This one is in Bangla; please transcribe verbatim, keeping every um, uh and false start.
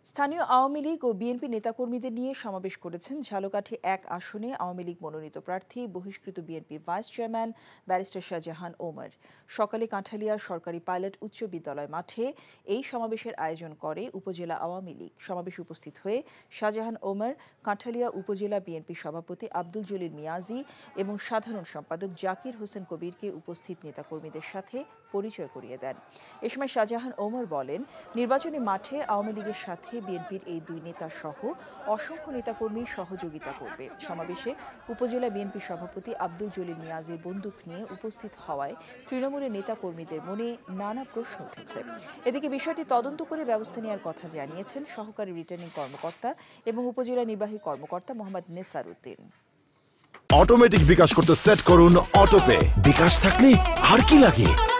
স্থানীয় আওয়ামী লীগ ও বিএনপি নেতাকর্মীদের নিয়ে সমাবেশ করেছেন ঝালকাঠি এক আসনে আওয়ামী লীগ মনোনীত প্রার্থী বহিষ্কৃত বিএনপির vice chairman barrister Shahjahan Omar. সকালে কাঁঠালিয়া সরকারি পাইলট উচ্চ বিদ্যালয় মাঠে এই সমাবেশের আয়োজন করে উপজেলা আওয়ামী লীগ। সমাবেশে উপস্থিত হয়ে শাহজাহান ওমর কাঁঠালিয়া উপজেলা বিএনপি সভাপতি আব্দুল জলিল মিয়াজি এবং সাধারণ সম্পাদক জাকির হোসেন কবিরকে উপস্থিত নেতাকর্মীদের সাথে পরিচয় করিয়ে দেন। এ সময় শাহজাহান ওমর বলেন, নির্বাচনী মাঠে আওয়ামী লীগের সাথে বিএনপির এই দুই নেতা সহ অসংখ্য নেতাকর্মী সহযোগিতা করবে। সমাবেশে উপজেলা বিএনপি সভাপতি আব্দুল জলিল মিয়াজির বন্দুক নিয়ে উপস্থিত হওয়ায় তৃণমূলের নেতাকর্মীদের মনে নানা প্রশ্ন উঠেছে। এদিকে বিষয়টি তদন্ত করে ব্যবস্থা নেওয়ার কথা জানিয়েছেন সহকারী রিটার্নিং কর্মকর্তা এবং উপজেলা নির্বাহী কর্মকর্তা মোহাম্মদ নেসার উদ্দিন। অটোমেটিক বিকাশ করতে সেট করুন অটোপে। বিকাশ থাকলে আর কি লাগে।